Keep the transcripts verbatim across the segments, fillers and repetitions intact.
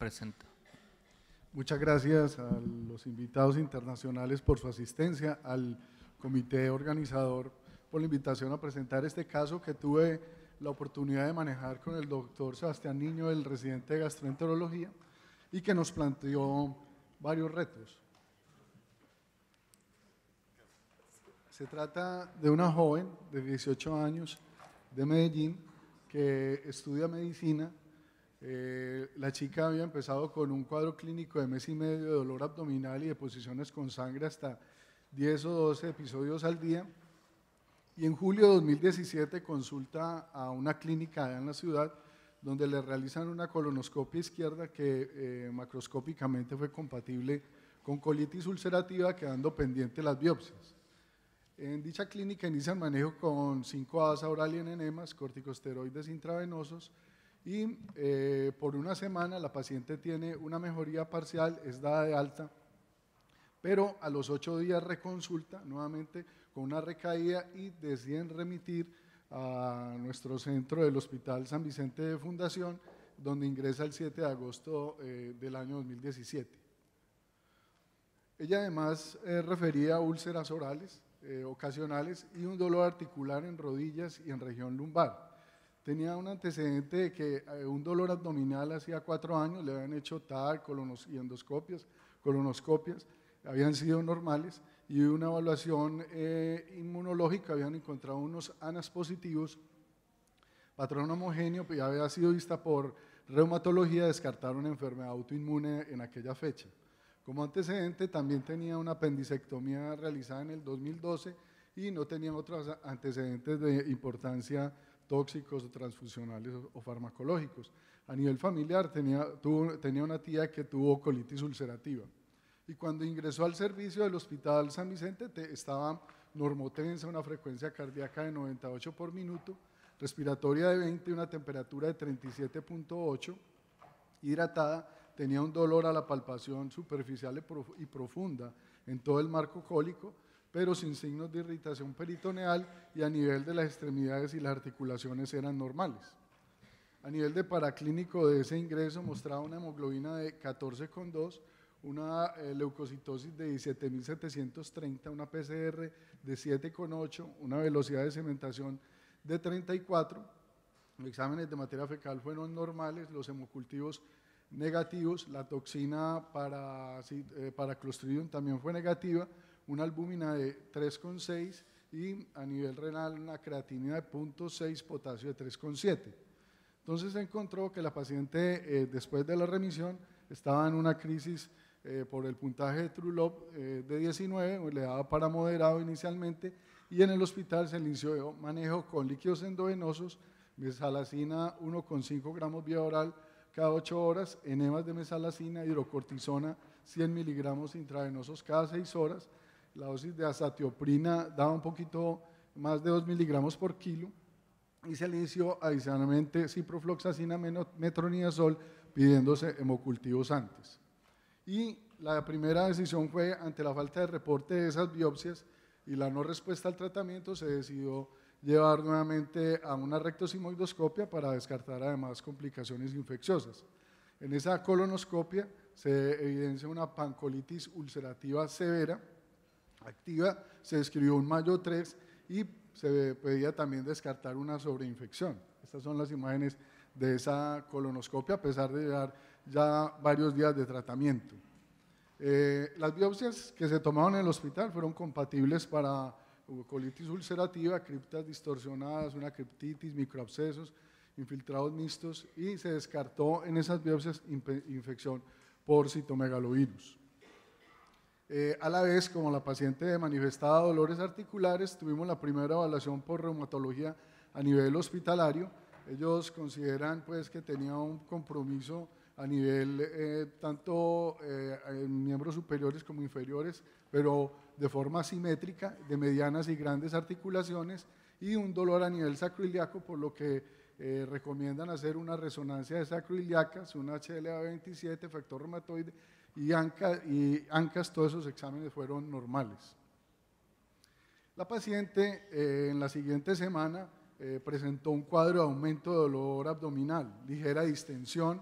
presenta. Muchas gracias a los invitados internacionales por su asistencia, al comité organizador por la invitación a presentar este caso que tuve la oportunidad de manejar con el doctor Sebastián Niño, el residente de gastroenterología, y que nos planteó varios retos. Se trata de una joven de dieciocho años de Medellín que estudia medicina. Eh, la chica había empezado con un cuadro clínico de mes y medio de dolor abdominal y de deposiciones con sangre hasta diez o doce episodios al día, y en julio de dos mil diecisiete consulta a una clínica allá en la ciudad donde le realizan una colonoscopia izquierda que eh, macroscópicamente fue compatible con colitis ulcerativa, quedando pendiente las biopsias. En dicha clínica inicia el manejo con cinco asa oral y en enemas, corticosteroides intravenosos, y eh, por una semana la paciente tiene una mejoría parcial, es dada de alta, pero a los ocho días reconsulta nuevamente con una recaída y deciden remitir a nuestro centro del Hospital San Vicente de Fundación, donde ingresa el siete de agosto eh, del año dos mil diecisiete. Ella además eh, refería úlceras orales eh, ocasionales y un dolor articular en rodillas y en región lumbar. Tenía un antecedente de que eh, un dolor abdominal hacía cuatro años, le habían hecho T A R colonos, y endoscopias, colonoscopias, habían sido normales, y una evaluación eh, inmunológica habían encontrado unos ANAS positivos, patrón homogéneo, ya había sido vista por reumatología, descartaron una enfermedad autoinmune en aquella fecha. Como antecedente también tenía una apendicectomía realizada en el dos mil doce y no tenía otros antecedentes de importancia tóxicos o transfusionales o, o farmacológicos. A nivel familiar tenía, tuvo, tenía una tía que tuvo colitis ulcerativa. Y cuando ingresó al servicio del Hospital San Vicente te, estaba normotensa, una frecuencia cardíaca de noventa y ocho por minuto, respiratoria de veinte, una temperatura de treinta y siete punto ocho, hidratada, tenía un dolor a la palpación superficial y profunda en todo el marco cólico, pero sin signos de irritación peritoneal, y a nivel de las extremidades y las articulaciones eran normales. A nivel de paraclínico de ese ingreso mostraba una hemoglobina de catorce coma dos, una eh, leucocitosis de diecisiete mil setecientos treinta, una P C R de siete coma ocho, una velocidad de cementación de treinta y cuatro, los exámenes de materia fecal fueron normales, los hemocultivos negativos, la toxina para, eh, para Clostridium también fue negativa, una albúmina de tres coma seis y a nivel renal una creatinina de punto seis, potasio de tres coma siete. Entonces se encontró que la paciente eh, después de la remisión estaba en una crisis eh, por el puntaje de True-Love eh, de diecinueve, le daba para moderado inicialmente, y en el hospital se inició manejo con líquidos endovenosos, mesalazina uno coma cinco gramos vía oral cada ocho horas, enemas de mesalazina, hidrocortisona cien miligramos intravenosos cada seis horas, la dosis de azatioprina daba un poquito más de dos miligramos por kilo, y se le inició adicionalmente ciprofloxacina, metronidazol, pidiéndose hemocultivos antes. Y la primera decisión fue, ante la falta de reporte de esas biopsias y la no respuesta al tratamiento, se decidió llevar nuevamente a una rectosimoidoscopia para descartar además complicaciones infecciosas. En esa colonoscopia se evidencia una pancolitis ulcerativa severa, activa, se describió un Mayo tres y se pedía también descartar una sobreinfección. Estas son las imágenes de esa colonoscopia a pesar de llevar ya varios días de tratamiento. Eh, las biopsias que se tomaron en el hospital fueron compatibles para colitis ulcerativa, criptas distorsionadas, una criptitis, microabscesos, infiltrados mixtos, y se descartó en esas biopsias infección por citomegalovirus. Eh, a la vez, como la paciente manifestaba dolores articulares, tuvimos la primera evaluación por reumatología a nivel hospitalario. Ellos consideran pues que tenía un compromiso a nivel eh, tanto eh, en miembros superiores como inferiores, pero de forma simétrica, de medianas y grandes articulaciones, y un dolor a nivel sacroiliaco, por lo que eh, recomiendan hacer una resonancia de sacroiliacas, una H L A veintisiete, factor reumatoide y, ANCA, y ANCAS, todos esos exámenes fueron normales. La paciente eh, en la siguiente semana eh, presentó un cuadro de aumento de dolor abdominal, ligera distensión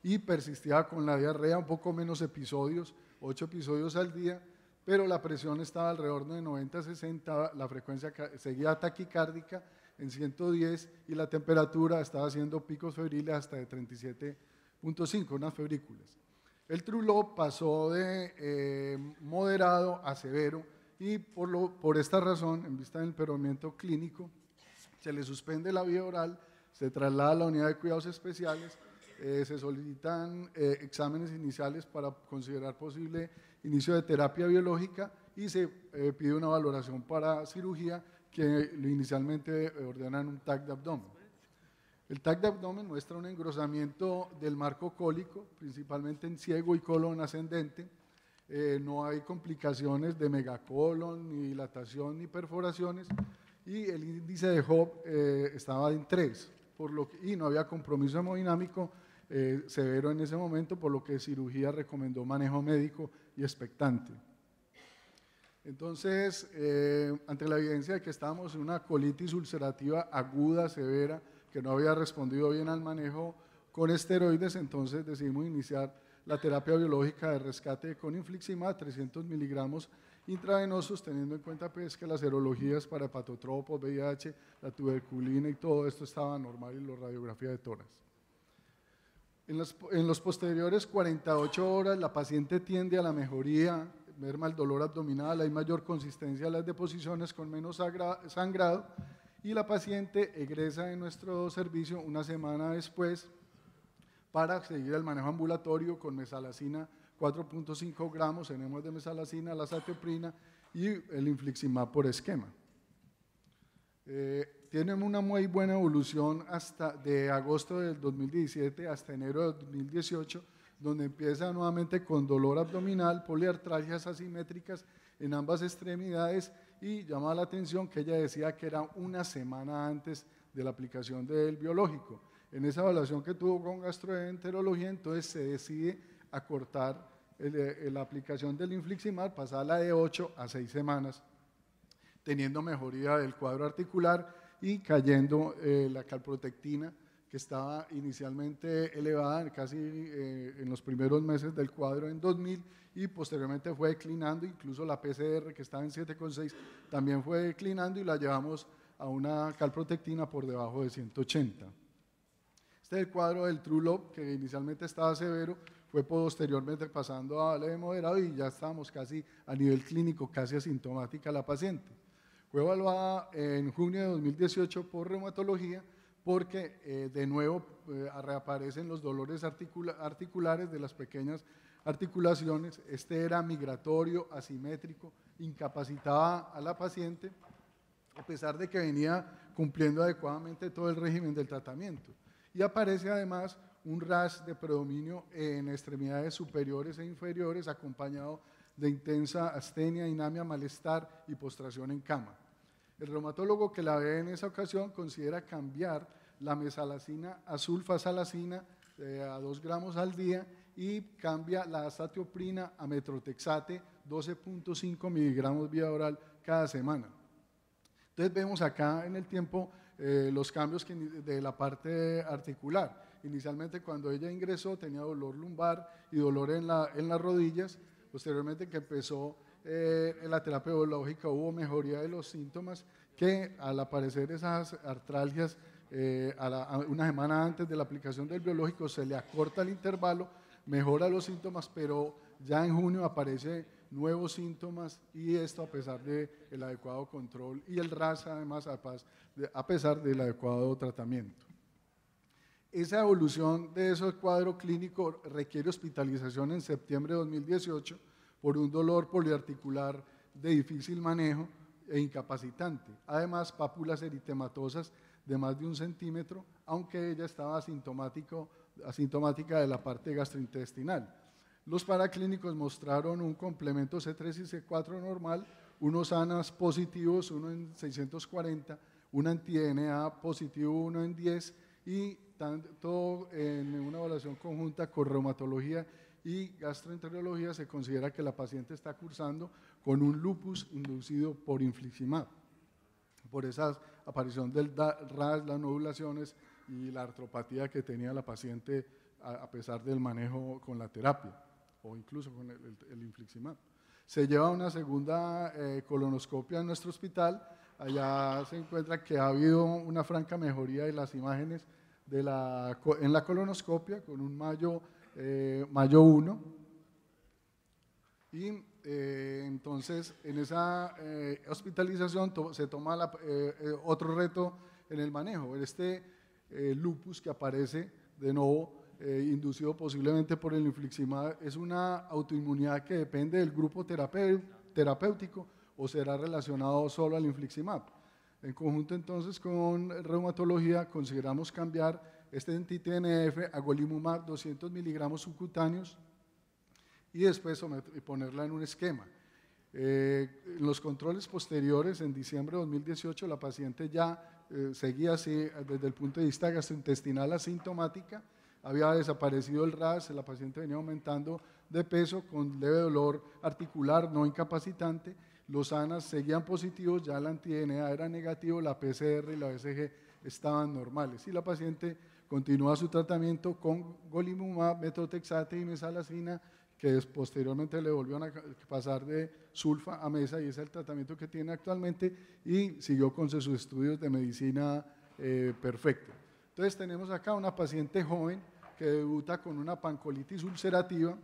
y persistía con la diarrea, un poco menos episodios, ocho episodios al día, pero la presión estaba alrededor de noventa a sesenta, la frecuencia seguía taquicárdica en ciento diez y la temperatura estaba haciendo picos febriles hasta de treinta y siete punto cinco, unas febrículas. El Trulop pasó de eh, moderado a severo y por, lo, por esta razón, en vista del empeoramiento clínico, se le suspende la vía oral, se traslada a la unidad de cuidados especiales, eh, se solicitan eh, exámenes iniciales para considerar posible inicio de terapia biológica y se eh, pide una valoración para cirugía que inicialmente ordenan un T A C de abdomen. El T A C de abdomen muestra un engrosamiento del marco cólico, principalmente en ciego y colon ascendente. Eh, no hay complicaciones de megacolon, ni dilatación, ni perforaciones, y el índice de Hooke eh, estaba en tres, por lo que, y no había compromiso hemodinámico eh, severo en ese momento, por lo que cirugía recomendó manejo médico y expectante. Entonces, eh, ante la evidencia de que estábamos en una colitis ulcerativa aguda, severa, que no había respondido bien al manejo con esteroides, entonces decidimos iniciar la terapia biológica de rescate con infliximab, trescientos miligramos intravenosos, teniendo en cuenta pues, que las serologías para hepatotropos, V I H, la tuberculina y todo esto estaba normal y la radiografía de tórax. En los, en los posteriores cuarenta y ocho horas la paciente tiende a la mejoría, merma el dolor abdominal, hay mayor consistencia en las deposiciones con menos sangrado y la paciente egresa de nuestro servicio una semana después para seguir el manejo ambulatorio con mesalazina cuatro punto cinco gramos, tenemos de mesalazina, la satioprina y el infliximab por esquema. Eh, tienen una muy buena evolución hasta de agosto del dos mil diecisiete hasta enero del dos mil dieciocho, donde empieza nuevamente con dolor abdominal, poliartralgias asimétricas en ambas extremidades y llama la atención que ella decía que era una semana antes de la aplicación del biológico. En esa evaluación que tuvo con gastroenterología, entonces se decide acortar el, el, la aplicación del infliximab, pasarla de ocho a seis semanas, teniendo mejoría del cuadro articular y cayendo eh, la calprotectina, que estaba inicialmente elevada casi eh, en los primeros meses del cuadro en dos mil y posteriormente fue declinando, incluso la P C R que estaba en siete coma seis también fue declinando y la llevamos a una calprotectina por debajo de ciento ochenta. Este es el cuadro del Trulop, que inicialmente estaba severo, fue posteriormente pasando a leve moderado y ya estábamos casi a nivel clínico, casi asintomática la paciente. Fue evaluada en junio de dos mil dieciocho por reumatología porque eh, de nuevo eh, reaparecen los dolores articula articulares de las pequeñas articulaciones. Este era migratorio, asimétrico, incapacitaba a la paciente a pesar de que venía cumpliendo adecuadamente todo el régimen del tratamiento. Y aparece además un rash de predominio en extremidades superiores e inferiores acompañado de intensa astenia, inamia, malestar y postración en cama. El reumatólogo que la ve en esa ocasión considera cambiar la mesalazina a sulfasalazina eh, a dos gramos al día y cambia la azatioprina a metrotexate doce punto cinco miligramos vía oral cada semana. Entonces vemos acá en el tiempo eh, los cambios que, de la parte articular. Inicialmente cuando ella ingresó tenía dolor lumbar y dolor en, la, en las rodillas. Posteriormente que empezó eh, en la terapia biológica hubo mejoría de los síntomas que al aparecer esas artralgias eh, a la, a una semana antes de la aplicación del biológico se le acorta el intervalo, mejora los síntomas, pero ya en junio aparece nuevos síntomas y esto a pesar del adecuado control y el R A S además a pesar del adecuado tratamiento. Esa evolución de ese cuadro clínico requiere hospitalización en septiembre de dos mil dieciocho por un dolor poliarticular de difícil manejo e incapacitante. Además, pápulas eritematosas de más de un centímetro, aunque ella estaba asintomático, asintomática de la parte gastrointestinal. Los paraclínicos mostraron un complemento C tres y C cuatro normal, unos A N A S positivos, uno en seiscientos cuarenta, un anti-D N A positivo, uno en diez, y tanto en una evaluación conjunta con reumatología y gastroenterología se considera que la paciente está cursando con un lupus inducido por infliximab, por esa aparición del R A S, las nodulaciones y la artropatía que tenía la paciente a, a pesar del manejo con la terapia o incluso con el, el, el infliximab. Se lleva una segunda eh, colonoscopia en nuestro hospital. Allá se encuentra que ha habido una franca mejoría de las imágenes de la, en la colonoscopia con un Mayo, eh, Mayo uno. Y eh, entonces en esa eh, hospitalización to se toma la, eh, eh, otro reto en el manejo. Este eh, lupus que aparece de nuevo, eh, inducido posiblemente por el infliximab, es una autoinmunidad que depende del grupo terapéutico o será relacionado solo al infliximab. En conjunto entonces con reumatología consideramos cambiar este anti T N F a golimumab doscientos miligramos subcutáneos y después ponerla en un esquema. Eh, en los controles posteriores, en diciembre de dos mil dieciocho, la paciente ya eh, seguía así desde el punto de vista gastrointestinal asintomática, había desaparecido el R A S, la paciente venía aumentando de peso con leve dolor articular no incapacitante, los ANAS seguían positivos, ya el anti-D N A era negativo, la P C R y la B C G estaban normales y la paciente continúa su tratamiento con golimumab, metotrexate y mesalazina, que posteriormente le volvieron a pasar de sulfa a mesa y ese es el tratamiento que tiene actualmente y siguió con sus estudios de medicina eh, perfecto. Entonces tenemos acá una paciente joven que debuta con una pancolitis ulcerativa,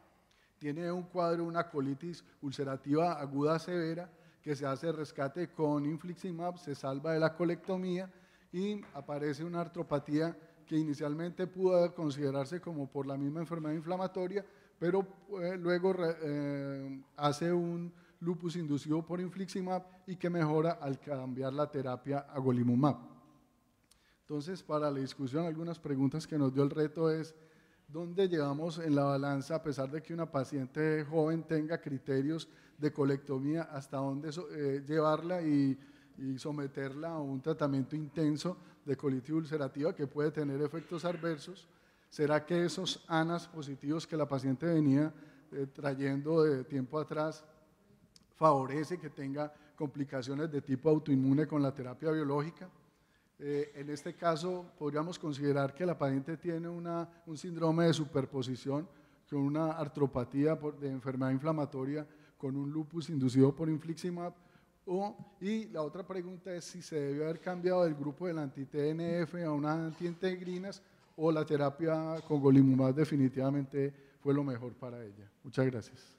tiene un cuadro, una colitis ulcerativa aguda severa, que se hace rescate con infliximab, se salva de la colectomía y aparece una artropatía que inicialmente pudo considerarse como por la misma enfermedad inflamatoria, pero eh, luego eh, hace un lupus inducido por infliximab y que mejora al cambiar la terapia a golimumab. Entonces, para la discusión, algunas preguntas que nos dio el reto es, ¿dónde llevamos en la balanza, a pesar de que una paciente joven tenga criterios de colectomía, hasta dónde eh, llevarla y, y someterla a un tratamiento intenso de colitis ulcerativa que puede tener efectos adversos? ¿Será que esos ANAS positivos que la paciente venía eh, trayendo de tiempo atrás favorece que tenga complicaciones de tipo autoinmune con la terapia biológica? Eh, en este caso, podríamos considerar que la paciente tiene una, un síndrome de superposición con una artropatía por, de enfermedad inflamatoria con un lupus inducido por infliximab. O, y la otra pregunta es si se debe haber cambiado del grupo del anti-T N F a unas antiintegrinas o la terapia con golimumab definitivamente fue lo mejor para ella. Muchas gracias.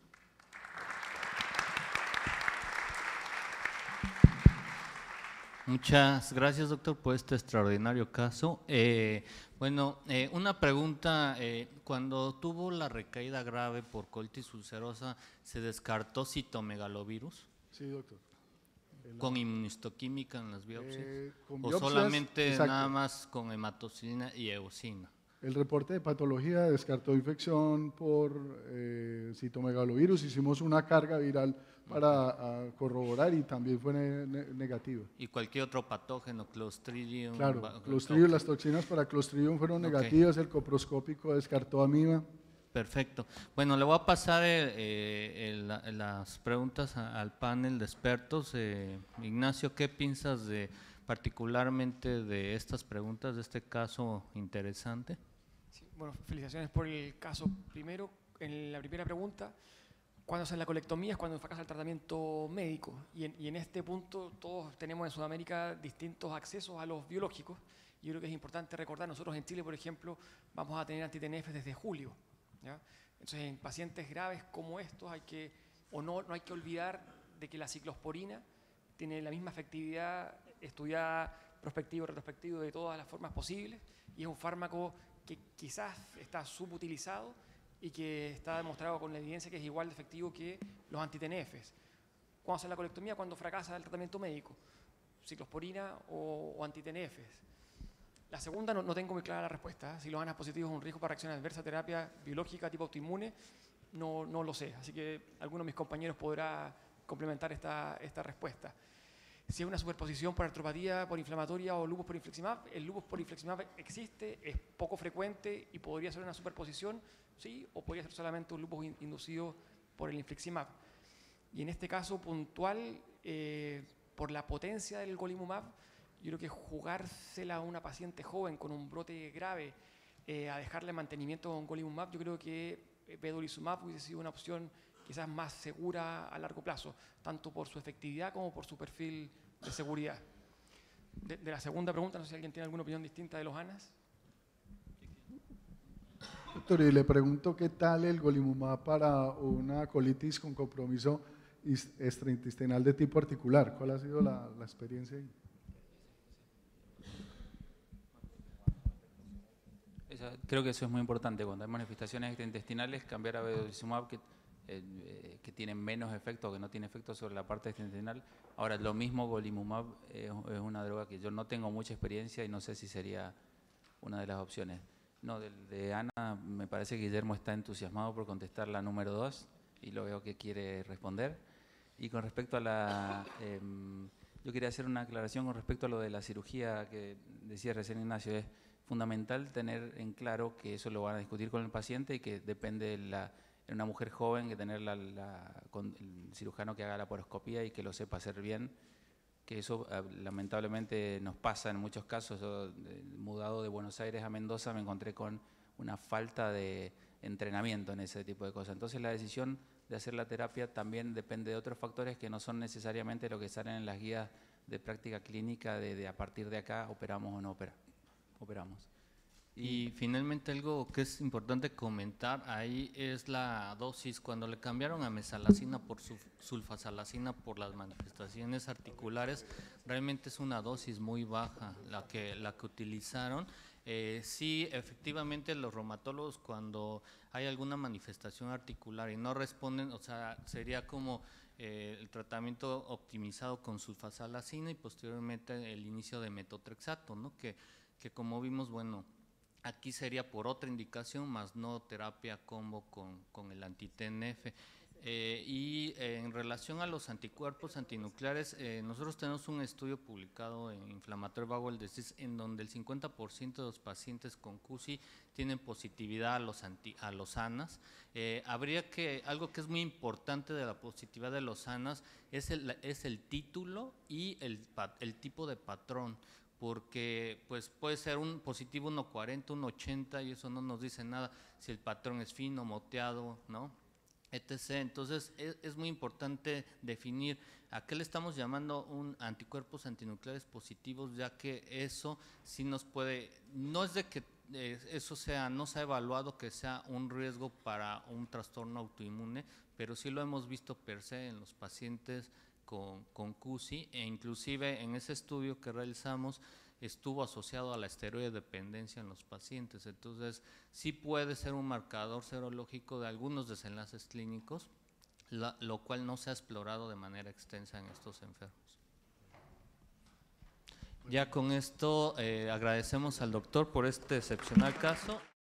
Muchas gracias, doctor, por este extraordinario caso. Eh, bueno, eh, una pregunta, eh, cuando tuvo la recaída grave por colitis ulcerosa, ¿se descartó citomegalovirus? Sí, doctor. ¿Con inmunistoquímica en las biopsias? Eh, ¿O biopsias, solamente exacto. nada más con hematocina y eosina? El reporte de patología descartó infección por eh, citomegalovirus, hicimos una carga viral para a, corroborar y también fue ne ne negativo. ¿Y cualquier otro patógeno, Clostridium? Claro, Clostridium, okay. Las toxinas para Clostridium fueron okay. negativas, el coproscópico descartó amiba. Perfecto. Bueno, le voy a pasar eh, el, las preguntas al panel de expertos. Eh, Ignacio, ¿qué piensas de particularmente de estas preguntas, de este caso interesante? Sí, bueno, felicitaciones por el caso. Primero, en la primera pregunta, cuando hacen la colectomía es cuando fracasa el tratamiento médico y en, y en este punto todos tenemos en Sudamérica distintos accesos a los biológicos. Yo creo que es importante recordar, nosotros en Chile, por ejemplo, vamos a tener anti-T N F desde julio. ¿Ya? Entonces, en pacientes graves como estos hay que, o no, no hay que olvidar de que la ciclosporina tiene la misma efectividad estudiada prospectivo, retrospectivo, de todas las formas posibles, y es un fármaco que quizás está subutilizado y que está demostrado con la evidencia que es igual de efectivo que los anti-T N Fs. ¿Cuándo hace la colectomía? Cuando fracasa el tratamiento médico, ciclosporina o, o anti-T N Fs. La segunda no, no tengo muy clara la respuesta. ¿eh? Si los ANAS positivos es un riesgo para reacción adversa a terapia biológica tipo autoinmune, no, no lo sé. Así que alguno de mis compañeros podrá complementar esta, esta respuesta. Si es una superposición por artropatía, por inflamatoria o lupus por infliximab, el lupus por infliximab existe, es poco frecuente y podría ser una superposición, sí, o podría ser solamente un lupus inducido por el infliximab. Y en este caso puntual, eh, por la potencia del golimumab, yo creo que jugársela a una paciente joven con un brote grave eh, a dejarle mantenimiento con golimumab, yo creo que eh, vedolizumab hubiese sido una opción quizás más segura a largo plazo, tanto por su efectividad como por su perfil de seguridad. De, de la segunda pregunta, no sé si alguien tiene alguna opinión distinta de los ANAS. Doctor, y le pregunto qué tal el golimumab para una colitis con compromiso extraintestinal de tipo articular. ¿Cuál ha sido la, la experiencia ahí? Esa, creo que eso es muy importante. Cuando hay manifestaciones extraintestinales, cambiar a vedolizumab, que, eh, que tiene menos efecto, que no tiene efecto sobre la parte extraintestinal. Ahora, lo mismo golimumab es, es una droga que yo no tengo mucha experiencia y no sé si sería una de las opciones. No, del de Ana, me parece que Guillermo está entusiasmado por contestar la número dos y lo veo que quiere responder. Y con respecto a la... Eh, yo quería hacer una aclaración con respecto a lo de la cirugía que decía recién Ignacio. Es fundamental tener en claro que eso lo van a discutir con el paciente y que depende de la, en una mujer joven que tener la, la, con el cirujano que haga la laparoscopía y que lo sepa hacer bien, que eso lamentablemente nos pasa en muchos casos. Yo, mudado de Buenos Aires a Mendoza, me encontré con una falta de entrenamiento en ese tipo de cosas. Entonces la decisión de hacer la terapia también depende de otros factores que no son necesariamente lo que salen en las guías de práctica clínica de, de a partir de acá operamos o no opera, operamos. Y, y finalmente algo que es importante comentar ahí es la dosis. Cuando le cambiaron a mesalazina por sulfasalazina por las manifestaciones articulares, realmente es una dosis muy baja la que, la que utilizaron. Eh, sí, efectivamente los reumatólogos cuando hay alguna manifestación articular y no responden, o sea, sería como eh, el tratamiento optimizado con sulfasalazina y posteriormente el inicio de metotrexato, ¿no? Que, que como vimos, bueno, aquí sería por otra indicación, más no terapia combo con, con el anti-T N F. Eh, y eh, en relación a los anticuerpos antinucleares, eh, nosotros tenemos un estudio publicado en Inflammatory Bowel Disease en donde el cincuenta por ciento de los pacientes con Q S I tienen positividad a los, anti, a los ANAS. Eh, habría que, algo que es muy importante de la positividad de los ANAS es el, es el título y el, el tipo de patrón, porque pues puede ser un positivo uno cuarenta, uno ochenta y eso no nos dice nada si el patrón es fino, moteado, ¿no? etcétera. Entonces es, es muy importante definir a qué le estamos llamando un anticuerpos antinucleares positivos, ya que eso sí nos puede, no es de que eh, eso sea, no se ha evaluado que sea un riesgo para un trastorno autoinmune, pero sí lo hemos visto per se en los pacientes con, con Q S I, e inclusive en ese estudio que realizamos estuvo asociado a la esteroide dependencia en los pacientes. Entonces sí puede ser un marcador serológico de algunos desenlaces clínicos, la, lo cual no se ha explorado de manera extensa en estos enfermos. Ya con esto eh, agradecemos al doctor por este excepcional caso.